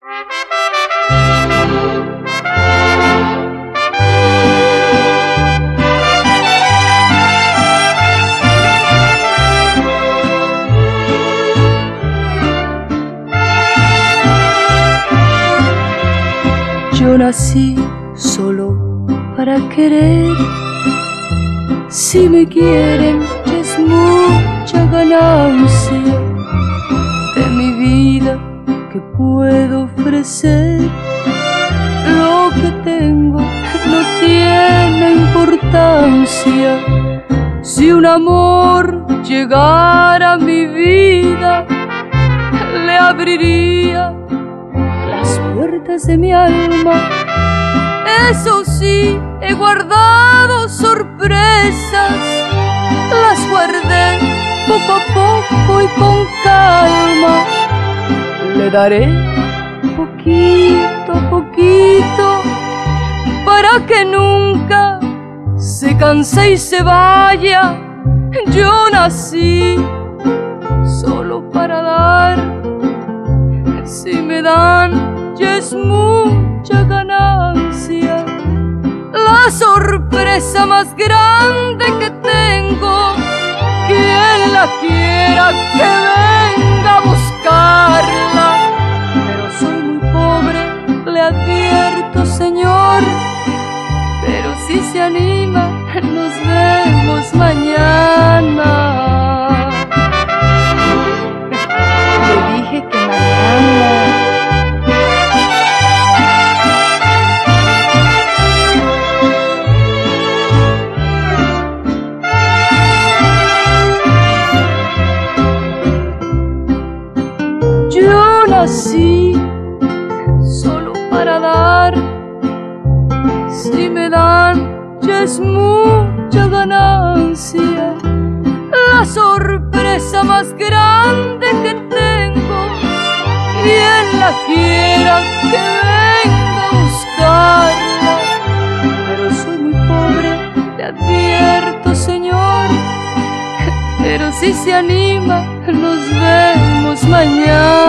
Yo nací solo para querer. Si me quieren es mucha ganancia. De mi vida que puedo ofrecer, lo que tengo no tiene importancia. Si un amor llegara a mi vida, le abriría las puertas de mi alma. Eso sí, he guardado sorpresas, las guardé poco a poco y con calma. Le daré poquito a poquito para que nunca se canse y se vaya. Yo nací solo para dar. Si me dan ya es mucha ganancia. La sorpresa más grande que tengo, quien la quiera que venga a buscarla. Pero soy muy pobre, le advierto, señor. Pero si se anima, nos vemos mañana. Le dije que mañana. Yo nací solo para dar. Si me dan ya es mucha ganancia. La sorpresa más grande que tengo, quien la quiera que venga a buscarla. Pero soy muy pobre, le advierto, señor. Pero si se anima, nos vemos mañana.